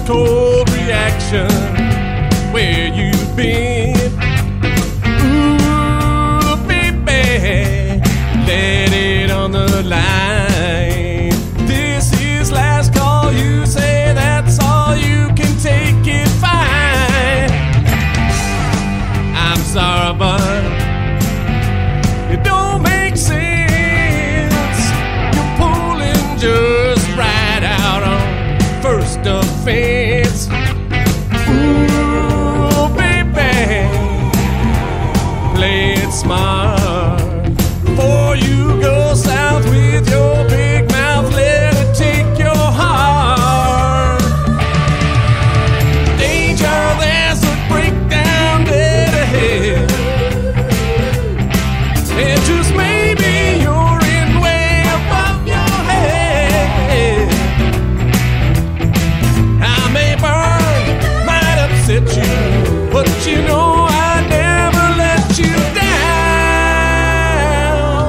cold reaction. Where you been? Ooh, baby, let it on the line. This is last call. You say that's all you can take it, fine. I'm sorry, but it don't make sense. You're pulling just right out on first offense. Ooh, baby, play it smart before you go south with your big mouth. Let it take your heart. Danger, there's a breakdown dead ahead. And just maybe you're in way above your head. I may burn, might upset you, but you know I never let you down.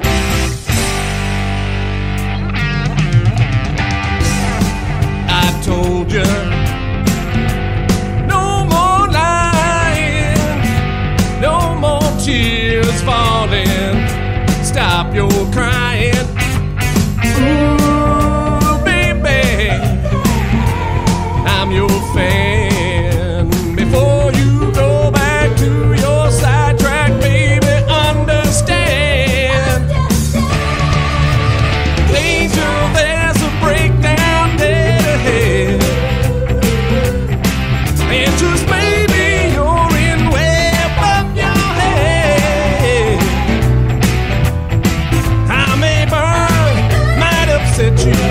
I told you, no more lying, no more tears falling. Stop your crying. Ooh, baby, I'm your fan. Before you go back to your sidetrack, baby, understand. Danger, there's a breakdown dead ahead. And just maybe you're in way above your head. I may burn, might upset you,